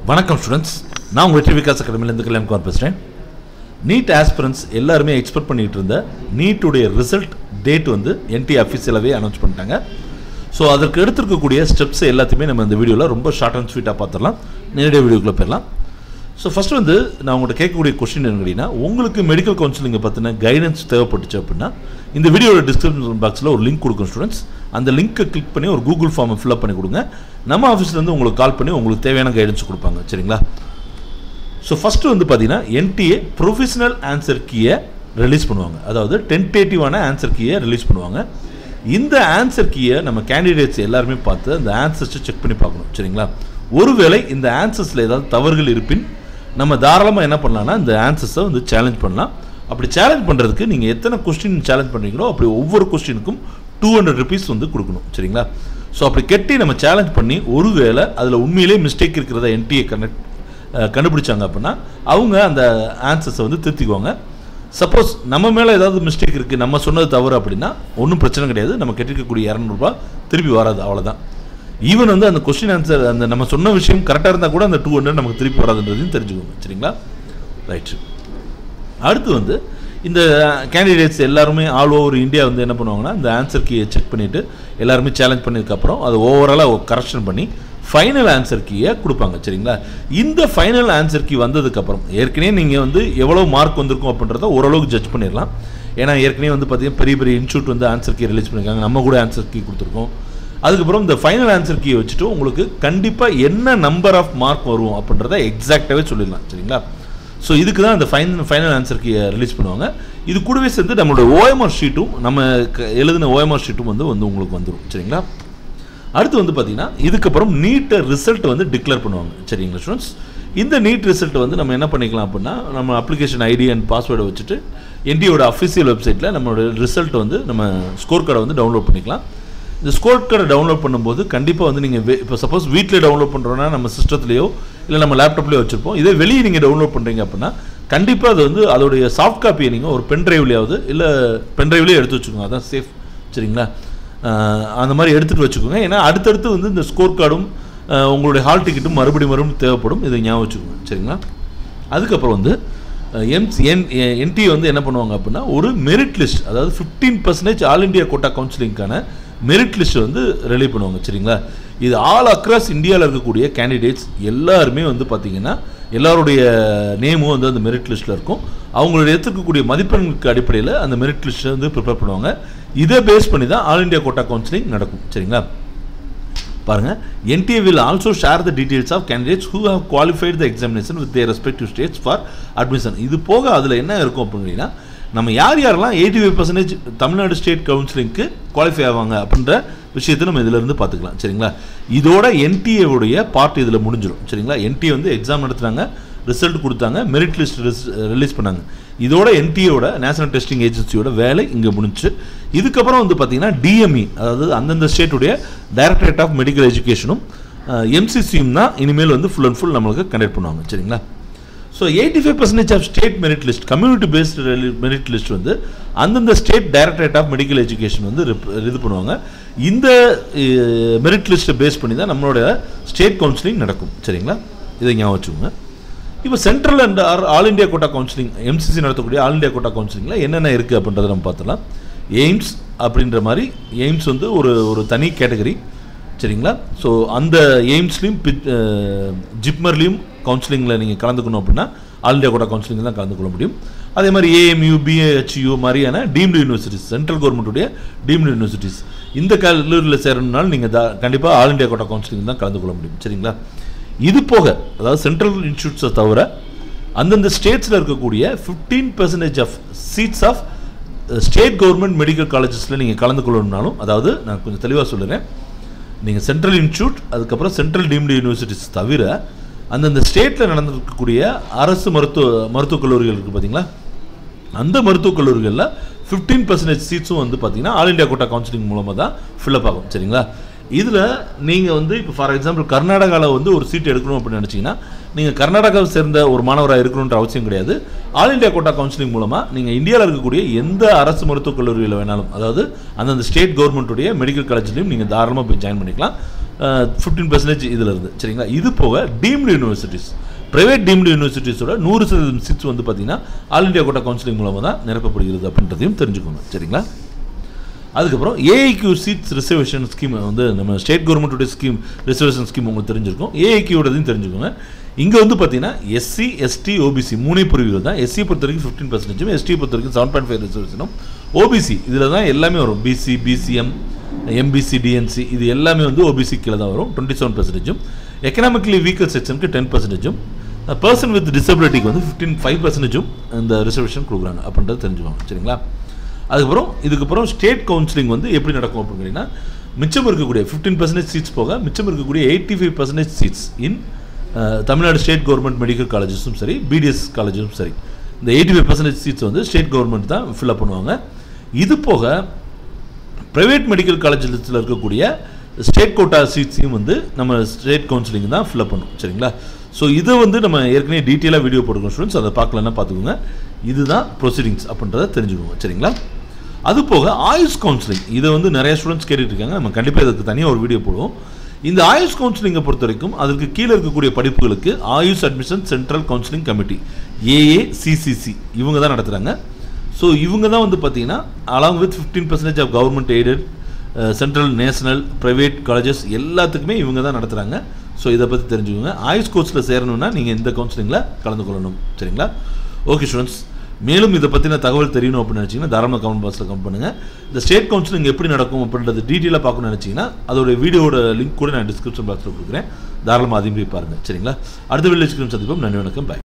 வணக்கம் ஸ்டூடெண்ட்ஸ், நான் உங்கள் வெற்றி விகாஸ் அகாடமிலேருந்து கல்யாணம் பேசுகிறேன். நீட் ஆஸ்பிரன்ஸ் எல்லாருமே எக்ஸ்பெக்ட் பண்ணிகிட்டு இருந்த நீட்டுடைய ரிசல்ட் டேட் வந்து என்டி அஃபீஷியலாகவே அனௌன்ஸ் பண்ணிட்டாங்க. ஸோ அதற்கு எடுத்துருக்கக்கூடிய ஸ்டெப்ஸ் எல்லாத்தையுமே நம்ம இந்த வீடியோவில் ரொம்ப ஷார்ட் அண்ட் ஸ்வீட்டாக பார்த்துடலாம். நேரடியாக வீடியோக்குள்ளே போயிடலாம். ஸோ ஃபஸ்ட்டு வந்து நான் உங்கள்கிட்ட கேட்கக்கூடிய கொஸ்டின் என்ன கேட்டிங்கன்னா, உங்களுக்கு மெடிக்கல் கவுன்சிலிங்கை பற்றின கைடன்ஸ் தேவைப்பட்டுச்சு அப்படின்னா இந்த வீடியோட டிஸ்கிரிப்ஷன் பாக்ஸில் ஒரு லிங்க் கொடுக்கும் ஸ்டூடெண்ட்ஸ். அந்த லிங்க்கை கிளிக் பண்ணி ஒரு கூகுள் ஃபார்மை ஃபில்அப் பண்ணி கொடுங்க. நம்ம ஆஃபீஸ்லேருந்து உங்களுக்கு கால் பண்ணி உங்களுக்கு தேவையான கைடன்ஸ் கொடுப்பாங்க. சரிங்களா? ஸோ ஃபஸ்ட்டு வந்து பார்த்தீங்கன்னா என்டிஏ ப்ரொஃபஷனல் ஆன்சர் கீயை ரிலீஸ் பண்ணுவாங்க. அதாவது டென்டேட்டிவான ஆன்சர் கீயை ரிலீஸ் பண்ணுவாங்க. இந்த ஆன்சர் கீயை நம்ம கேண்டிடேட்ஸ் எல்லாருமே பார்த்து அந்த ஆன்சர்ஸை செக் பண்ணி பார்க்கணும். சரிங்களா? ஒருவேளை இந்த ஆன்சர்ஸில் ஏதாவது தவறுகள் இருப்பின் நம்ம தாராளமாக என்ன பண்ணலாம்னா இந்த ஆன்சர்ஸை வந்து சேலஞ்ச் பண்ணலாம். அப்படி சேலஞ்ச் பண்ணுறதுக்கு நீங்கள் எத்தனை கொஸ்டின் சேலஞ்ச் பண்ணுறீங்களோ அப்படி ஒவ்வொரு கொஸ்டினுக்கும் 200 rupees வந்து கொடுக்கணும். சரிங்களா? ஸோ அப்படி கெட்டி நம்ம சேலஞ்ச் பண்ணி ஒருவேளை அதில் உண்மையிலே மிஸ்டேக் இருக்கிறத என்டிஏ கண்டுபிடிச்சாங்க அப்படின்னா அவங்க அந்த ஆன்சர்ஸை வந்து திருத்திக்குவாங்க. சப்போஸ் நம்ம மேலே ஏதாவது மிஸ்டேக் இருக்குது, நம்ம சொன்னது தவறு அப்படின்னா ஒன்றும் பிரச்சனை கிடையாது. நம்ம கட்டிருக்கக்கூடிய 200 ரூபாய் திருப்பி வராது, அவ்வளோதான். ஈவன் வந்து அந்த கொஸ்டின் ஆன்சர் அந்த நம்ம சொன்ன விஷயம் கரெக்டாக இருந்தால் கூட அந்த 200 நமக்கு திருப்பி வராதுன்றதையும் தெரிஞ்சுக்கோங்க. சரிங்களா? ரைட். அடுத்து வந்து இந்த கேண்டிடேட்ஸ் எல்லாருமே ஆல் ஓவர் இந்தியா வந்து என்ன பண்ணுவாங்கன்னா இந்த ஆன்சர் கீயை செக் பண்ணிவிட்டு எல்லாருமே சேலஞ்ச் பண்ணதுக்கப்புறம் அதை ஓவராலாக கரெக்ஷன் பண்ணி ஃபைனல் ஆன்சர் கீயை கொடுப்பாங்க. சரிங்களா? இந்த ஃபைனல் ஆன்சர் கீ வந்ததுக்கப்புறம் ஏற்கனவே நீங்கள் வந்து எவ்வளோ மார்க் வந்திருக்கும் அப்படின்றத ஓரளவுக்கு ஜட்ஜ் பண்ணிடலாம். ஏன்னா ஏற்கனவே வந்து பார்த்தீங்கன்னா பெரிய பெரிய இன்ஸ்டியூட் வந்து ஆன்சர் கீ ரிலீஸ் பண்ணியிருக்காங்க, நம்ம கூட ஆன்சர் கீ கொடுத்துருக்கோம். அதுக்கப்புறம் இந்த ஃபைனல் ஆன்சர் கீயை வச்சுட்டு உங்களுக்கு கண்டிப்பாக என்ன நம்பர் ஆஃப் மார்க் வரும் அப்படின்றத எக்ஸாக்டாகவே சொல்லிடலாம். சரிங்களா? ஸோ இதுக்கு தான் இந்த ஃபைனல் ஆன்சர் கீயை ரிலீஸ் பண்ணுவாங்க. இது கூடவே சேர்த்து நம்மளோட ஓஎம்ஆர் ஷீட்டும் நம்ம எழுதின ஓஎம்ஆர் ஷீட்டும் வந்து உங்களுக்கு வந்துடும். சரிங்களா? அடுத்து வந்து பார்த்தீங்கன்னா இதுக்கப்புறம் நீட் ரிசல்ட் வந்து டிக்ளேர் பண்ணுவாங்க. சரிங்களா ஸ்டூடெண்ட்ஸ்? இந்த நீட் ரிசல்ட் வந்து நம்ம என்ன பண்ணிக்கலாம் அப்படின்னா நம்ம அப்ளிகேஷன் ஐடி அண்ட் பாஸ்வேர்டை வச்சுட்டு என்டியோட அஃபிஷியல் வெப்சைட்டில் நம்மளோட ரிசல்ட் வந்து நம்ம ஸ்கோர் கார்டை வந்து டவுன்லோட் பண்ணிக்கலாம். இந்த ஸ்கோர் கார்டை டவுன்லோட் பண்ணும்போது கண்டிப்பாக வந்து நீங்கள் இப்போ சப்போஸ் வீட்டில் டவுன்லோட் பண்ணுறோன்னா நம்ம சிஸ்டத்துலையோ இல்லை நம்ம லேப்டாப்லேயோ வச்சுருப்போம். இதே வெளியே நீங்கள் டவுன்லோட் பண்ணுறீங்க அப்படின்னா கண்டிப்பாக அது வந்து அதோடைய சாஃப்ட் காப்பியை நீங்கள் ஒரு பென்ட்ரைவ்லையாவது இல்லை பென்ட்ரைவ்லேயே எடுத்து வச்சுக்கோங்க. அதான் சேஃப். சரிங்களா? அந்த மாதிரி எடுத்துகிட்டு வச்சுக்கோங்க. ஏன்னா அடுத்தடுத்து வந்து இந்த ஸ்கோர் கார்டும் உங்களுடைய ஹால் டிக்கெட்டும் மறுபடியும் தேவைப்படும். இதை ஞாபகம் வச்சுக்கோங்க. சரிங்களா? அதுக்கப்புறம் வந்து என்டி வந்து என்ன பண்ணுவாங்க அப்படின்னா ஒரு மெரிட் லிஸ்ட், அதாவது 15% ஆல் இண்டியா கோட்டா கவுன்சிலிங்கான மெரிட் லிஸ்ட் வந்து ரிலீவ் பண்ணுவாங்க. சரிங்களா? இது ஆல் அக்ராஸ் இந்தியாவில் இருக்கக்கூடிய கேண்டிடேட்ஸ் எல்லாருமே வந்து பார்த்தீங்கன்னா எல்லாருடைய நேமும் வந்து அந்த மெரிட் லிஸ்ட்டில் இருக்கும். அவங்களுடைய எடுத்துக்கக்கூடிய மதிப்பெண்களுக்கு அடிப்படையில் அந்த மெரிட் லிஸ்ட்டை வந்து ப்ரிப்பேர் பண்ணுவாங்க. இதை பேஸ் பண்ணி தான் ஆல் இண்டியா கோட்டா கவுன்சிலிங் நடக்கும். சரிங்களா? பாருங்கள், NTA will also share the details of candidates who have qualified the examination with their respective states for admission. இது போக அதில் என்ன இருக்கும் அப்படின்னா நம்ம யாரெல்லாம் 85% தமிழ்நாடு ஸ்டேட் கவுன்சிலிங்க்கு குவாலிஃபை ஆவாங்க அப்படின்ற விஷயத்தை நம்ம இதிலிருந்து பார்த்துக்கலாம். சரிங்களா? இதோட என்டிஏவுடைய பார்ட் இதில் முடிஞ்சிடும். சரிங்களா? என்டிஏ வந்து எக்ஸாம் நடத்துனாங்க, ரிசல்ட் கொடுத்தாங்க, மெரிட் லிஸ்ட் ரிலீஸ் பண்ணாங்க. இதோட என்டிஏவோட நேஷனல் டெஸ்டிங் ஏஜென்சியோட வேலை இங்கே முடிஞ்சு. இதுக்கப்புறம் வந்து பார்த்தீங்கன்னா டிஎம்இ, அதாவது அந்தந்த ஸ்டேட்டுடைய டைரக்டரேட் ஆஃப் மெடிக்கல் எஜுகேஷனும் எம்சிசியும் தான் இனிமேல் வந்து ஃபுல் அண்ட் ஃபுல் நம்மளுக்கு கண்டக்ட் பண்ணுவாங்க. சரிங்களா? So 85% of state merit list, community based merit list வந்து அந்தந்த state directorate of medical education வந்து இது பண்ணுவாங்க. இந்த மெரிட் லிஸ்ட்டை பேஸ் பண்ணி தான் நம்மளோட ஸ்டேட் கவுன்சிலிங் நடக்கும். சரிங்களா? இதை ஞாபகம் வச்சுக்கோங்க. இப்போ central and all India quota counselling, MCC நடத்தக்கூடிய ஆல் இண்டியா கோட்டா கவுன்சிலிங்கில் என்னென்ன இருக்குது அப்படின்றத நம்ம பார்த்துலாம். எய்ம்ஸ் அப்படின்ற மாதிரி எய்ம்ஸ் வந்து ஒரு தனி கேட்டகரி. சரிங்களா? ஸோ அந்த எய்ம்ஸ்லையும் ஜிப்மர்லையும் கவுன்சிலிங்கில் நீங்கள் கலந்துக்கணும் அப்படின்னா ஆல் இண்டியா கோட்டா கவுன்சிலிங் தான் கலந்து கொள்ள முடியும். அதே மாதிரி ஏஎம்யூ, பிஏஹெச்யூ மாதிரியான டீம்டு யூனிவர்சிட்டிஸ், சென்ட்ரல் கவர்மெண்ட்டுடைய டீம்டு யூனிவர்சிட்டிஸ், இந்த கல்லூரியில் சேரணும்னாலும் நீங்கள் கண்டிப்பாக ஆல் இண்டியா கோட்டா கவுன்சிலிங் தான் கலந்து கொள்ள முடியும். சரிங்களா? இது போக அதாவது சென்ட்ரல் இன்ஸ்டியூட்ஸை தவிர அந்தந்த ஸ்டேட்ஸில் இருக்கக்கூடிய 15% of seats of state government medical காலேஜஸில் நீங்கள் கலந்து கொள்ளணும்னாலும், அதாவது நான் கொஞ்சம் தெளிவாக சொல்லுறேன், நீங்கள் சென்ட்ரல் இன்ஸ்டியூட் அதுக்கப்புறம் சென்ட்ரல் டீம்டு யூனிவர்சிட்டிஸ் தவிர அந்தந்த ஸ்டேட்டில் நடந்திருக்கக்கூடிய அரசு மருத்துவக் கல்லூரிகள் இருக்குது பார்த்தீங்களா, அந்த மருத்துவக் கல்லூரிகளில் 15% சீட்ஸும் வந்து பார்த்தீங்கன்னா ஆல் இண்டியா கோட்டா கவுன்சிலிங் மூலமாக தான் ஃபில்அப் ஆகும். சரிங்களா? இதில் நீங்கள் வந்து இப்போ ஃபார் எக்ஸாம்பிள் கர்நாடகாவில் வந்து ஒரு சீட் எடுக்கணும் அப்படின்னு நினச்சிங்கன்னா நீங்கள் கர்நாடகாவை சேர்ந்த ஒரு மாணவராக இருக்கணுன்ற அவசியம் கிடையாது. ஆல் இண்டியா கோட்டா கவுன்சிலிங் மூலமாக நீங்கள் இந்தியாவில் இருக்கக்கூடிய எந்த அரசு மருத்துவக் கல்லூரியில் வேணாலும், அதாவது அந்தந்த ஸ்டேட் கவர்மெண்ட்டுடைய மெடிக்கல் காலேஜ்லையும் நீங்கள் தாராளமாக போய் ஜாயின் பண்ணிக்கலாம். 15% இதில் இருந்து சரிங்களா. இது போக டீம்டு யூனிவர்சிட்டிஸ், ப்ரைவேட் டீம்டு யூனிவர்சிட்டிஸோட 100% சீட்ஸ் வந்து பார்த்தீங்கன்னா ஆல் இண்டியா கோட்டா கவுன்சிலிங் மூலமாக தான் நிரப்பப்படுகிறது அப்படின்றதையும் தெரிஞ்சுக்கோங்க சரிங்களா. அதுக்கப்புறம் ஏஐக்யூ சீட்ஸ் ரிசர்வேஷன் ஸ்கீம் வந்து நம்ம ஸ்டேட் கவர்மெண்ட்டுடைய ஸ்கீம் ரிசர்வேஷன் ஸ்கீம் உங்களுக்கு தெரிஞ்சிருக்கும். ஏஐக்யூடையும் தெரிஞ்சுக்கோங்க. இங்கே வந்து பார்த்தீங்கன்னா எஸ்சி எஸ்டி ஓபிசி 3 பிரிவுகள் தான். எஸ்சி பொறுத்த வரைக்கும் 15%, எஸ்டி பொறுத்த வரைக்கும் 7.5 ரிசர்வேஷனும், ஓபிசி இதில் தான் எல்லாமே வரும். பிசி, பிசிஎம், எம்பிசி, டிஎன்சி இது எல்லாமே வந்து ஓபிசி கீழே தான் வரும். 27%, எக்கனாமிக்கலி வீக்கர் செக்ஷனுக்கு 10%, பர்சன் வித் டிசபிலிட்டிக்கு வந்து 5% இந்த ரிசர்வேஷன் கொடுக்குறாங்க அப்படின்றது தெரிஞ்சுக்கோங்க சரிங்களா. இதுக்கப்புறம் ஸ்டேட் கவுன்சிலிங் வந்து எப்படி நடக்கும் அப்படின்னா, மிச்சம் இருக்கக்கூடிய 15% சீட்ஸ் போக மிச்சம் இருக்கக்கூடிய 85% seats in Tamil Nadu state government medical காலேஜஸும் சரி, பிடிஎஸ் காலேஜஸும் சரி, இந்த 85% சீட்ஸ் வந்து ஸ்டேட் கவர்மெண்ட் தான் ஃபில்அப் பண்ணுவாங்க. இது போக ப்ரைவேட் மெடிக்கல் காலேஜஸில் இருக்கக்கூடிய ஸ்டேட் கோட்டா சீட்ஸையும் வந்து நம்ம ஸ்டேட் கவுன்சிலிங் தான் ஃபில்அப் பண்ணும் சரிங்களா. ஸோ இதை வந்து நம்ம ஏற்கனவே டீட்டெயிலாக வீடியோ போட்டுக்கோங்க ஸ்டூடெண்ட்ஸ், அதை பார்க்கலன்னா பார்த்துக்கோங்க. இதுதான் ப்ரொசீடிங்ஸ் அப்படின்றத தெரிஞ்சுக்கோங்க சரிங்களா. அது போக ஆயுஷ் கவுன்சிலிங், இதை வந்து நிறைய ஸ்டூடெண்ட்ஸ் கேட்டுட்டு இருக்காங்க. நம்ம கண்டிப்பாக இதுக்கு தனியாக ஒரு வீடியோ போடுவோம். இந்த ஆயுஷ் கவுன்சிலிங்கை பொறுத்த வரைக்கும் அதுக்கு கீழே இருக்கக்கூடிய படிப்புகளுக்கு AYUSH admission central counselling committee AACCC இவங்க தான் நடத்துகிறாங்க. ஸோ இவங்க தான் வந்து பார்த்தீங்கன்னா along with 15% of government aided central, national, private colleges எல்லாத்துக்குமே இவங்க தான் நடத்துகிறாங்க. ஸோ இதை பற்றி தெரிஞ்சுக்கோங்க. ஆயுஷ் கோர்ஸில் சேரணும்னா நீங்கள் இந்த கவுன்சிலிங்கில் கலந்து கொள்ளணும் சரிங்களா. ஓகே ஸ்டூடெண்ட்ஸ், மேலும் இதை பற்றின தகவல் தெரியணும் அப்படின்னு நினச்சிங்கன்னா தாராளமாக கமெண்ட் பாக்ஸில் கமெண்ட் பண்ணுங்கள். இந்த ஸ்டேட் கவுன்சிலிங் எப்படி நடக்கும் அப்படின்றது டீட்டெயிலாக பார்க்கணும்னு நினச்சிங்கன்னா அதோட வீடியோட லிங்க் கூட நான் டிஸ்கிரிப்ஷன் பாக்ஸில் கொடுக்குறேன். தாராளமாக அதையும் போய் பாருங்கள் சரிங்களா. அடுத்த வீடியோ சந்திப்போம். நன்றி, வணக்கம், பாய்.